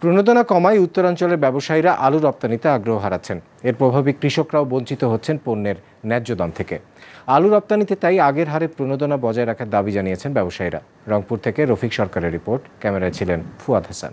প্রণোদনা কমায় উত্তরাঞ্চলের ব্যবসায়ীরা আলু রপ্তানিতে আগ্রহ হারাচ্ছেন। এর প্রভাবে কৃষকরাও বঞ্চিত হচ্ছেন পণ্যের ন্যায্য দাম থেকে। আলু রপ্তানিতে তাই আগের হারে প্রণোদনা বজায় রাখার দাবি জানিয়েছেন ব্যবসায়ীরা। রংপুর থেকে রফিক সরকারের রিপোর্ট, ক্যামেরায় ছিলেন ফুয়াদ হাসান।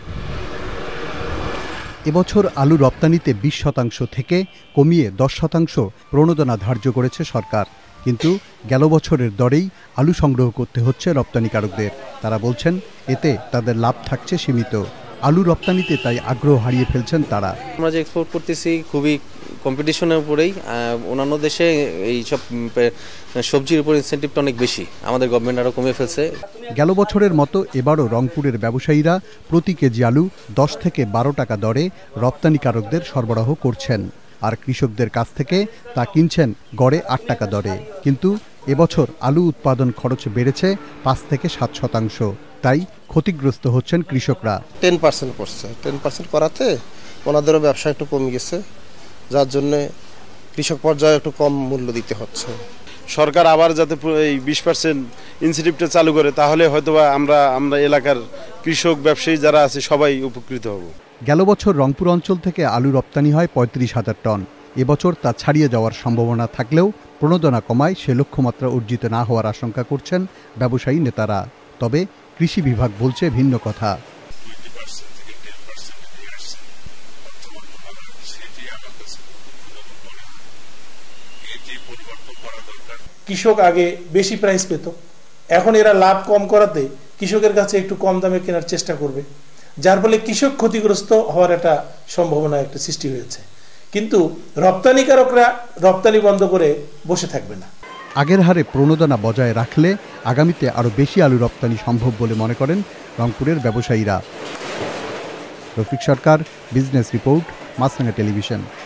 এবছর আলু রপ্তানিতে 20% থেকে কমিয়ে 10% প্রণোদনা ধার্য করেছে সরকার, কিন্তু গেল বছরের দরেই আলু সংগ্রহ করতে হচ্ছে রপ্তানিকারকদের। তারা বলছেন এতে তাদের লাভ থাকছে সীমিত। আলু রপ্তানিতে তাই আগ্রহ হারিয়ে ফেলছেন তারা। আমরা যে এক্সপোর্ট করতেছি খুবই কম্পিটিশনের উপরেই, অন্যান্য দেশে এই সব সবজির উপর ইনসেন্টিভটা অনেক বেশি, আমাদের গভর্নমেন্ট আরও কমে ফেলছে। গেল বছরের মতো এবারও রংপুরের ব্যবসায়ীরা প্রতি কেজি আলু 10 থেকে 12 টাকা দরে রপ্তানিকারকদের সরবরাহ করছেন, আর কৃষকদের কাছ থেকে তা কিনছেন গড়ে 8 টাকা দরে। কিন্তু এবছর আলু উৎপাদন খরচ বেড়েছে 5 থেকে 7%, তাই ক্ষতিগ্রস্ত হচ্ছেন কৃষকরা। 10% পড়ছে, 10% করাতে ওনাদেরও ব্যবসা একটু কমে গেছে, যার জন্য কৃষক পর্যায়ে একটু কম মূল্য দিতে হচ্ছে। সরকার আবার যাতে এই 20% ইনসেন্টিভটা চালু করে, তাহলে হয়তোবা আমরা এলাকার কৃষক ব্যবসায়ী যারা আছে সবাই উপকৃত হব। গেল বছর রংপুর অঞ্চল থেকে আলু রপ্তানি হয় 35,000 টন। এবছর তা ছাড়িয়ে যাওয়ার সম্ভাবনা থাকলেও প্রণোদনা কমায় সে লক্ষ্যমাত্রা অর্জিত না হওয়ার আশঙ্কা করছেন ব্যবসায়ী নেতারা। তবে কৃষি বিভাগ বলছে ভিন্ন কথা। কৃষক আগে বেশি প্রাইস পেত, এখন এরা লাভ কম করাতে কৃষকের কাছে একটু কম দামে কেনার চেষ্টা করবে, যার ফলে কৃষক ক্ষতিগ্রস্ত হওয়ার একটা সম্ভাবনা একটা সৃষ্টি হয়েছে। কিন্তু রপ্তানিকারকরা রপ্তানি বন্ধ করে বসে থাকবে না। আগের হারে প্রণোদনা বজায় রাখলে আগামীতে আরও বেশি আলু রপ্তানি সম্ভব বলে মনে করেন রংপুরের ব্যবসায়ীরা। Rafiq Sarkar, business report, Maasranga television.